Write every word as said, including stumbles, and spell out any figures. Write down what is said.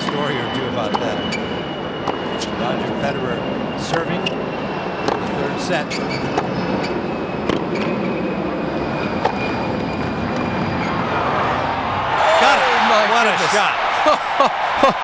story or two about that. Roger Federer serving in the third set. Got it. Oh my what goodness. a shot.